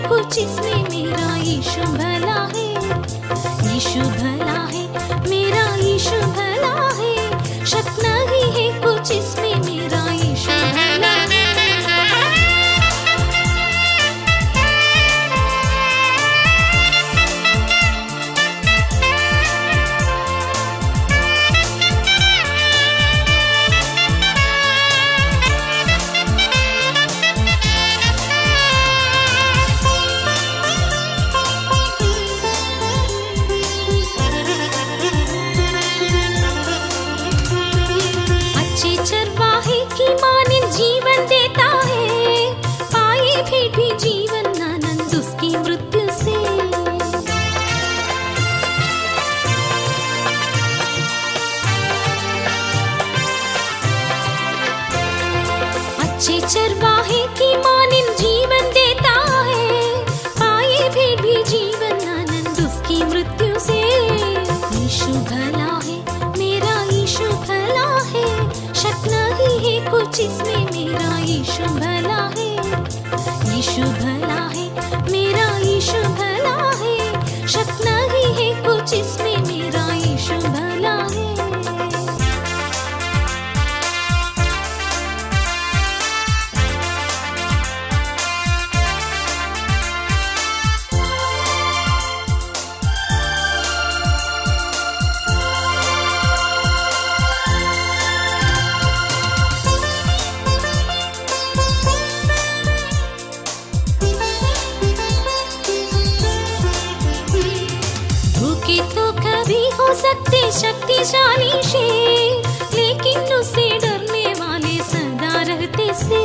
कुछ इसमें मेरा यीशु भला है। यीशु भला है, मेरा यीशु भला है, शक नहीं है कुछ इसमें मेरा यीशु भला है। चरवाहे की मानिन जीवन देता है, पाए भेंट भी जीवन आनंद उसकी मृत्यु से। अच्छे चरवाहे की मानिन जीवन देता है, पाए भेंट भी जीवन आनंद उसकी मृत्यु से। यीशु भला है, मेरा यीशु भला है, शक नहीं है कुछ इसमें मेरा यीशु भला है। यीशु भला है, मेरा यीशु भला है, शक नहीं है कुछ इसमें मेरा यीशु भला है। भूखे तो कभी हो सकते शक्तिशाली शेर, लेकिन उसे डरने वाले सदा रहते से।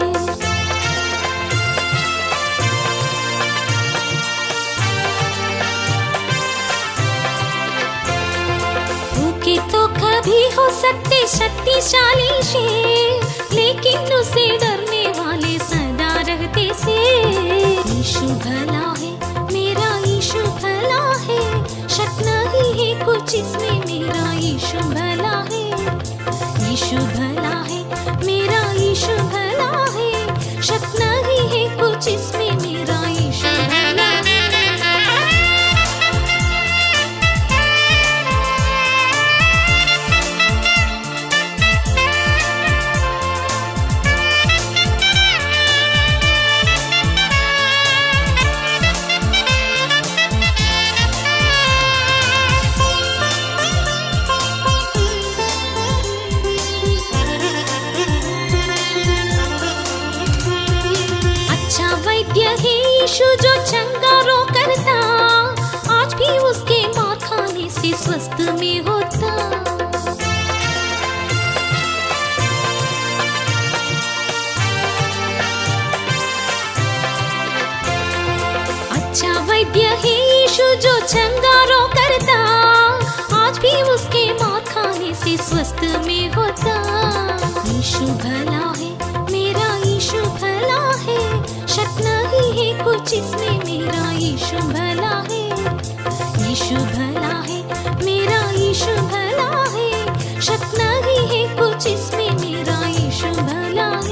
भूखे तो कभी हो सकते शक्तिशाली शेर, लेकिन उसे डरने वाले सदा रहते से। यीशु भला है, मेरा यीशु भला है, शक नहीं है कुछ इसमें मेरा यीशु भला है। यीशु भला है, मेरा यीशु भला है, शक नहीं है कुछ इसमें मेरा यीशु भला है। वैद्य है यीशु जो चंगारों करता, आज भी उसके मार खाने से स्वस्थ में होता। अच्छा वैद्य है यीशु जो चंगारों करता, आज भी उसके मार खाने से स्वस्थ में होता। यीशु भला है, मेरा यीशु भला है, शक नहीं है कुछ इसमें मेरा यीशु भला है। यीशु भला है, मेरा यीशु भला है, शक नहीं है कुछ इसमें मेरा यीशु भला है।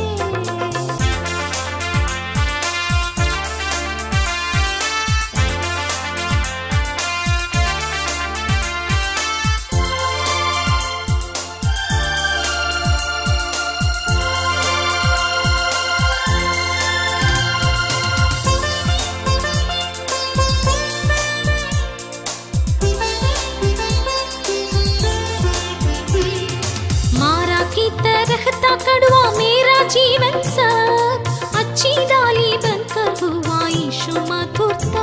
रहता कड़वा मेरा जीवन सब, अच्छी डाली बनकर हुआ यीशु मधुरता।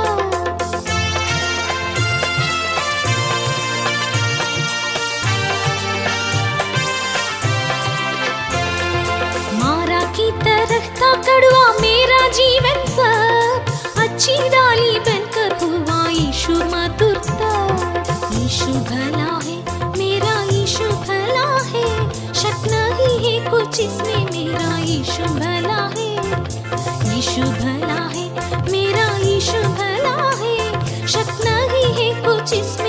मारा की तरह था कड़वा मेरा जीवन सब, अच्छी डाली बनकर हुआ यीशु मधुरता। यीशु भला है, मेरा यीशु भला है, शक नहीं है कुछ इसमें मेरा यीशु भला है। यीशु भला है, मेरा यीशु भला है, शक नहीं है कुछ इसमें